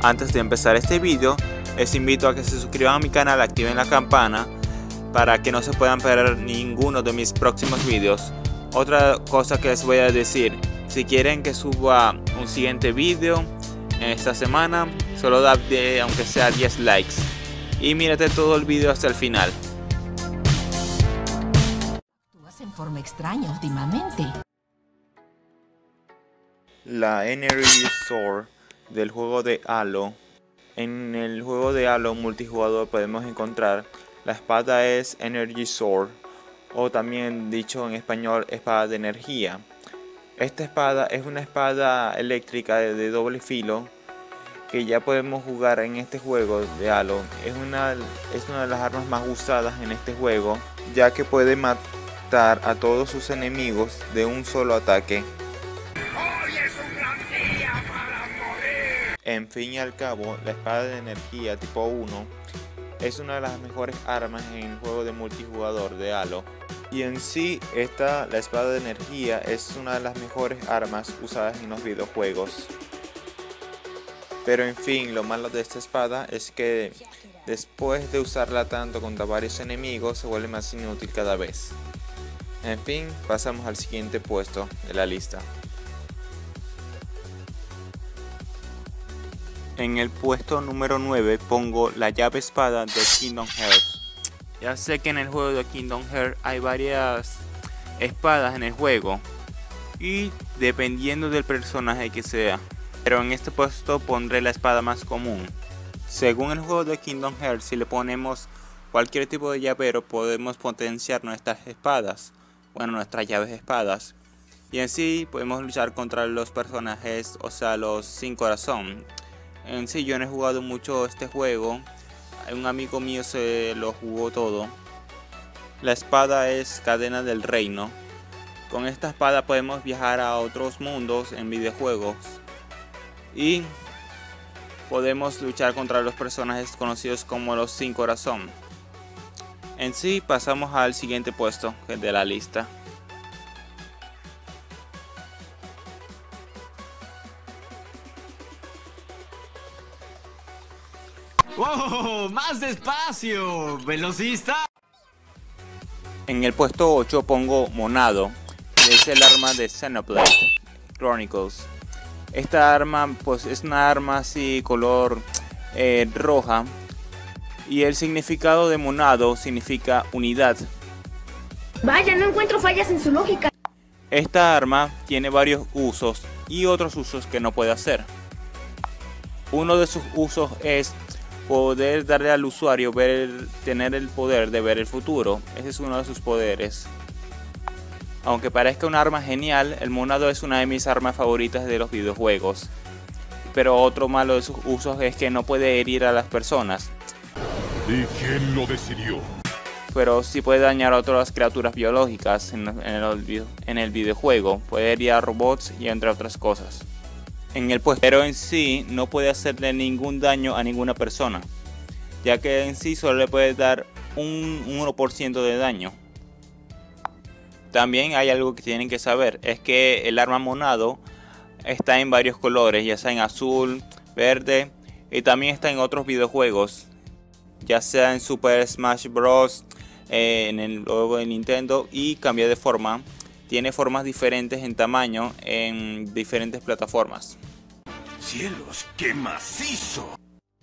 Antes de empezar este vídeo, les invito a que se suscriban a mi canal, activen la campana para que no se puedan perder ninguno de mis próximos vídeos. Otra cosa que les voy a decir, si quieren que suba un siguiente vídeo en esta semana, solo da aunque sea 10 likes y mírate todo el vídeo hasta el final. Actúas en forma extraña últimamente. La Energy Sword del juego de Halo. En el juego de Halo multijugador podemos encontrar la espada es Energy Sword, o también dicho en español espada de energía. Esta espada es una espada eléctrica de doble filo que ya podemos jugar en este juego de Halo. Es una de las armas más usadas en este juego, ya que puede matar a todos sus enemigos de un solo ataque. En fin y al cabo, la espada de energía tipo 1 es una de las mejores armas en el juego de multijugador de Halo. Y en sí, la espada de energía es una de las mejores armas usadas en los videojuegos. Pero en fin, lo malo de esta espada es que después de usarla tanto contra varios enemigos se vuelve más inútil cada vez. En fin, pasamos al siguiente puesto de la lista. En el puesto número 9 pongo la llave espada de Kingdom Hearts. Ya sé que en el juego de Kingdom Hearts hay varias espadas en el juego y dependiendo del personaje que sea, pero en este puesto pondré la espada más común. Según el juego de Kingdom Hearts, si le ponemos cualquier tipo de llavero podemos potenciar nuestras espadas, bueno, nuestras llaves espadas, y en sí podemos luchar contra los personajes, o sea, los sin corazón. En sí yo no he jugado mucho este juego, un amigo mío se lo jugó todo. La espada es cadena del reino. Con esta espada podemos viajar a otros mundos en videojuegos y podemos luchar contra los personajes conocidos como los sin corazón. En sí pasamos al siguiente puesto de la lista. ¡Oh! ¡Más despacio! ¡Velocista! En el puesto 8 pongo Monado, que es el arma de Xenoblade Chronicles. Esta arma pues es una arma así color roja, y el significado de Monado significa unidad. Vaya, no encuentro fallas en su lógica. Esta arma tiene varios usos y otros usos que no puede hacer. Uno de sus usos es poder darle al usuario tener el poder de ver el futuro. Ese es uno de sus poderes. Aunque parezca un arma genial, el Monado es una de mis armas favoritas de los videojuegos. Pero otro malo de sus usos es que no puede herir a las personas. ¿Y quién lo decidió? Pero sí puede dañar a otras criaturas biológicas en el videojuego. Puede herir a robots y entre otras cosas. Pero en sí no puede hacerle ningún daño a ninguna persona, ya que en sí solo le puede dar un 1% de daño. También hay algo que tienen que saber, es que el arma Monado está en varios colores, ya sea en azul, verde, y también está en otros videojuegos, ya sea en Super Smash Bros, en el logo de Nintendo, y cambia de forma. Tiene formas diferentes en tamaño en diferentes plataformas. ¡Cielos, qué macizo!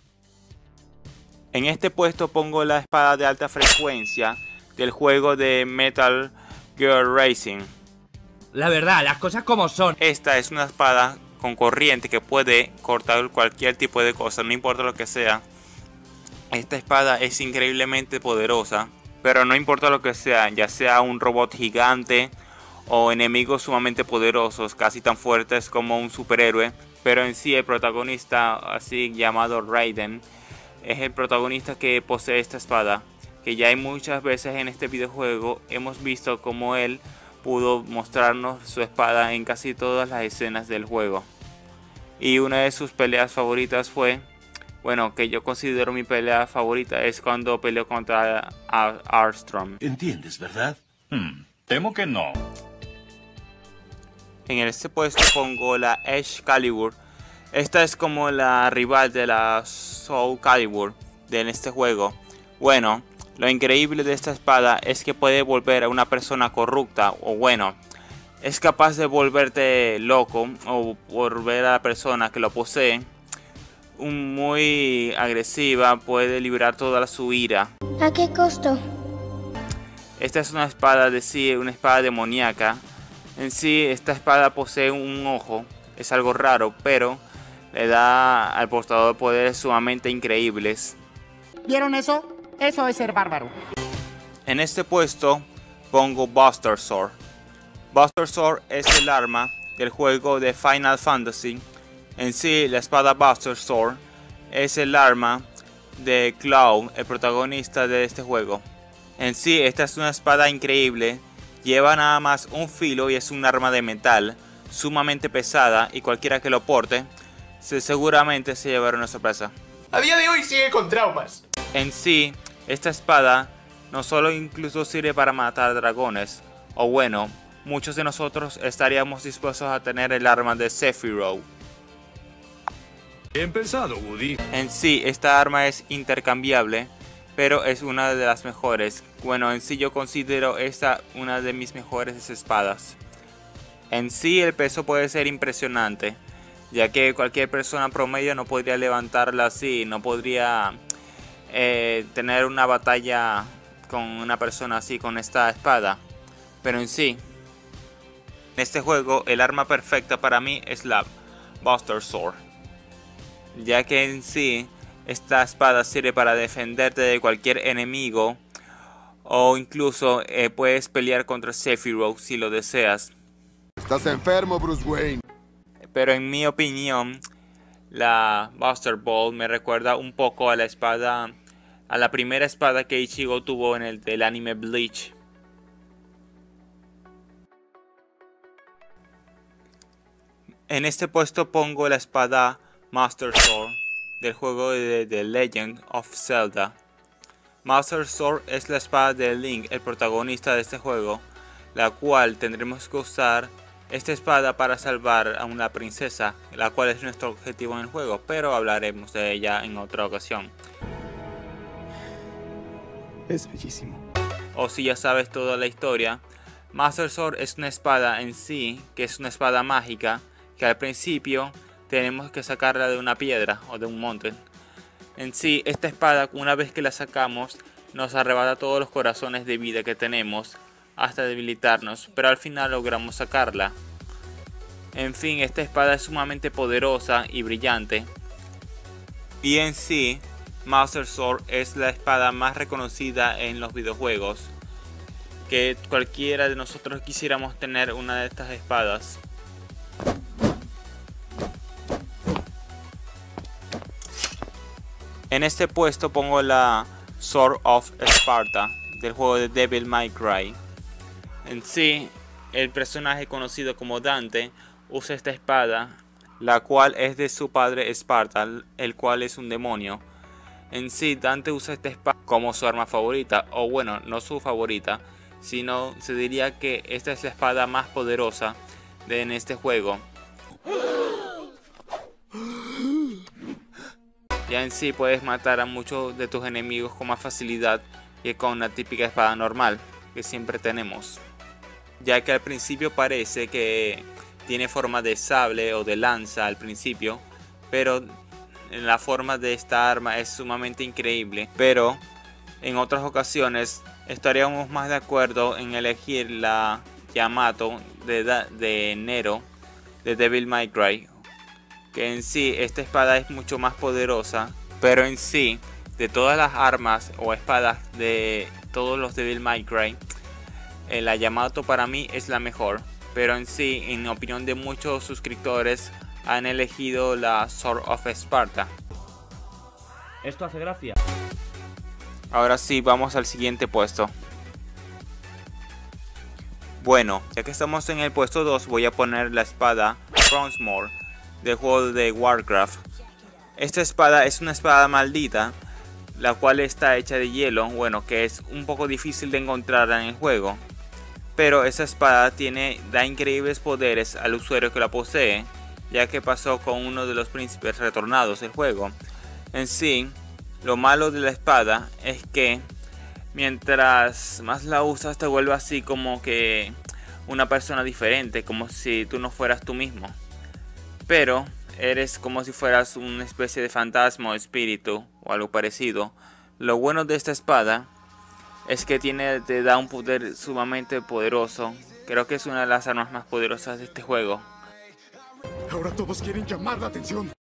En este puesto pongo la espada de alta frecuencia del juego de Metal Gear Racing. La verdad, las cosas como son. Esta es una espada con corriente que puede cortar cualquier tipo de cosa, no importa lo que sea. Esta espada es increíblemente poderosa, pero no importa lo que sea, ya sea un robot gigante o enemigos sumamente poderosos, casi tan fuertes como un superhéroe. Pero en sí el protagonista, así llamado Raiden, es el protagonista que posee esta espada, que ya hay muchas veces en este videojuego hemos visto como él pudo mostrarnos su espada en casi todas las escenas del juego. Y una de sus peleas favoritas fue, bueno, que yo considero mi pelea favorita, es cuando peleó contra Armstrong. ¿Entiendes, verdad? Temo que no. En este puesto pongo la Excalibur Esta es como la rival de la Soul Calibur de este juego. Bueno, lo increíble de esta espada es que puede volver a una persona corrupta, o bueno, es capaz de volverte loco o volver a la persona que lo posee muy agresiva, puede liberar toda su ira. ¿A qué costo? Esta es una espada de sí, una espada demoníaca. En sí, esta espada posee un ojo, es algo raro, pero le da al portador poderes sumamente increíbles. ¿Vieron eso? Eso es ser bárbaro. En este puesto pongo Buster Sword. Buster Sword es el arma del juego de Final Fantasy. En sí, la espada Buster Sword es el arma de Cloud, el protagonista de este juego. En sí, esta es una espada increíble. Lleva nada más un filo y es un arma de metal sumamente pesada, y cualquiera que lo porte seguramente se llevará una sorpresa. A día de hoy sigue con traumas. En sí, esta espada no solo incluso sirve para matar dragones, o bueno, muchos de nosotros estaríamos dispuestos a tener el arma de Sephiroth. Bien pensado, Woody. En sí, esta arma es intercambiable, pero es una de las mejores. Bueno, en sí yo considero esta una de mis mejores espadas. En sí, el peso puede ser impresionante, ya que cualquier persona promedio no podría levantarla así, no podría tener una batalla con una persona así con esta espada. Pero en sí, en este juego el arma perfecta para mí es la Buster Sword, ya que en sí esta espada sirve para defenderte de cualquier enemigo, o incluso puedes pelear contra Sephiroth si lo deseas. Estás enfermo, Bruce Wayne. Pero en mi opinión, la Buster Ball me recuerda un poco a la espada, a la primera espada que Ichigo tuvo en el del anime Bleach. En este puesto pongo la espada Master Sword del juego de The Legend of Zelda. Master Sword es la espada de Link, el protagonista de este juego, la cual tendremos que usar esta espada para salvar a una princesa, la cual es nuestro objetivo en el juego, pero hablaremos de ella en otra ocasión. Es bellísimo. O si ya sabes toda la historia, Master Sword es una espada en sí, que es una espada mágica, que al principio tenemos que sacarla de una piedra o de un monte. En sí, esta espada, una vez que la sacamos, nos arrebata todos los corazones de vida que tenemos, hasta debilitarnos, pero al final logramos sacarla. En fin, esta espada es sumamente poderosa y brillante. Y en sí, Master Sword es la espada más reconocida en los videojuegos, que cualquiera de nosotros quisiéramos tener una de estas espadas. En este puesto pongo la Sword of Sparta del juego de Devil May Cry. En sí, el personaje conocido como Dante usa esta espada, la cual es de su padre Esparta, el cual es un demonio. En sí, Dante usa esta espada como su arma favorita, o bueno, no su favorita, sino se diría que esta es la espada más poderosa en este juego. Ya en sí puedes matar a muchos de tus enemigos con más facilidad que con la típica espada normal que siempre tenemos, ya que al principio parece que tiene forma de sable o de lanza al principio, pero la forma de esta arma es sumamente increíble. Pero en otras ocasiones estaríamos más de acuerdo en elegir la Yamato de Nero de Devil May Cry, que en sí esta espada es mucho más poderosa, pero en sí de todas las armas o espadas de todos los Devil May Cry, la Yamato para mí es la mejor, pero en sí, en opinión de muchos suscriptores, han elegido la Sword of Sparta. Esto hace gracia. Ahora sí, vamos al siguiente puesto. Bueno, ya que estamos en el puesto 2, voy a poner la espada Bronzemore del juego de Warcraft. Esta espada es una espada maldita, la cual está hecha de hielo, bueno, que es un poco difícil de encontrar en el juego. Pero esa espada da increíbles poderes al usuario que la posee, ya que pasó con uno de los príncipes retornados del juego. En sí, lo malo de la espada es que mientras más la usas te vuelve así como que una persona diferente, como si tú no fueras tú mismo, pero eres como si fueras una especie de fantasma o espíritu o algo parecido. Lo bueno de esta espada es que te da un poder sumamente poderoso. Creo que es una de las armas más poderosas de este juego. Ahora todos quieren llamar la atención.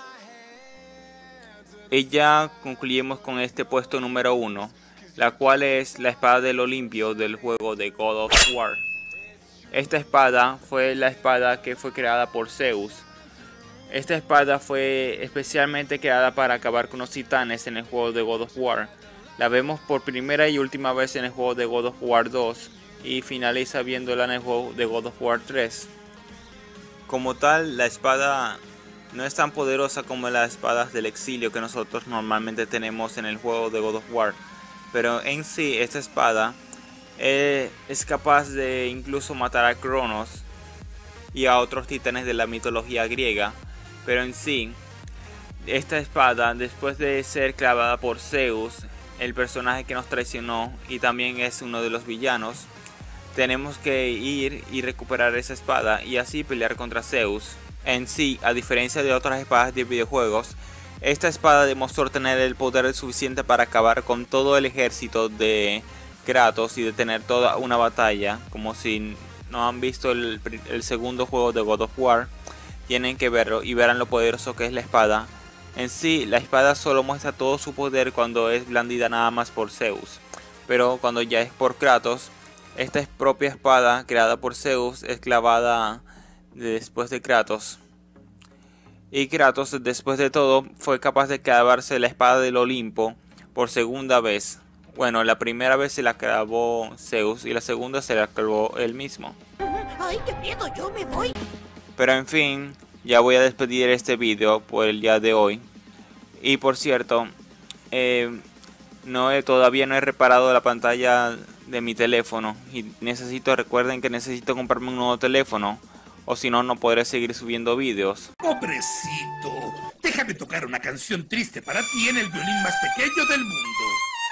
Y ya concluimos con este puesto número 1, la cual es la espada del Olimpio del juego de God of War. Esta espada fue la espada que fue creada por Zeus. Esta espada fue especialmente creada para acabar con los titanes en el juego de God of War. La vemos por primera y última vez en el juego de God of War 2 y finaliza viéndola en el juego de God of War 3. Como tal, la espada no es tan poderosa como las espadas del exilio que nosotros normalmente tenemos en el juego de God of War, pero en sí esta espada es capaz de incluso matar a Cronos y a otros titanes de la mitología griega. Pero en sí, esta espada, después de ser clavada por Zeus, el personaje que nos traicionó y también es uno de los villanos, tenemos que ir y recuperar esa espada y así pelear contra Zeus. En sí, a diferencia de otras espadas de videojuegos, esta espada demostró tener el poder suficiente para acabar con todo el ejército de Kratos y detener toda una batalla. Como si no han visto el segundo juego de God of War, tienen que verlo y verán lo poderoso que es la espada. En sí, la espada solo muestra todo su poder cuando es blandida nada más por Zeus, pero cuando ya es por Kratos, esta propia espada creada por Zeus es clavada después de Kratos. Y Kratos, después de todo, fue capaz de clavarse la espada del Olimpo por segunda vez. Bueno, la primera vez se la clavó Zeus y la segunda se la clavó él mismo. ¡Ay, qué miedo! ¡Yo me voy! Pero en fin, ya voy a despedir este video por el día de hoy. Y por cierto, todavía no he reparado la pantalla de mi teléfono. Y recuerden que necesito comprarme un nuevo teléfono. O si no, no podré seguir subiendo videos. Pobrecito, déjame tocar una canción triste para ti en el violín más pequeño del mundo.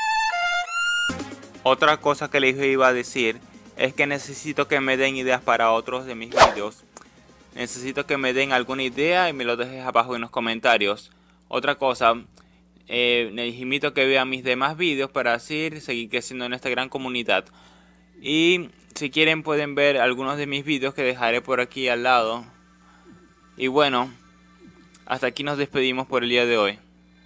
Otra cosa que les iba a decir es que necesito que me den ideas para otros de mis videos. Necesito que me den alguna idea y me lo dejes abajo en los comentarios. Otra cosa, les invito a que vean mis demás vídeos para así seguir creciendo en esta gran comunidad. Y si quieren pueden ver algunos de mis vídeos que dejaré por aquí al lado. Y bueno, hasta aquí nos despedimos por el día de hoy.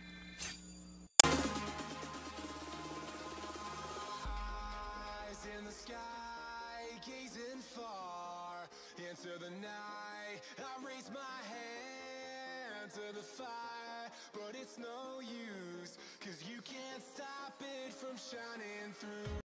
into the night. I raise my hand to the fire, but it's no use, 'cause you can't stop it from shining through.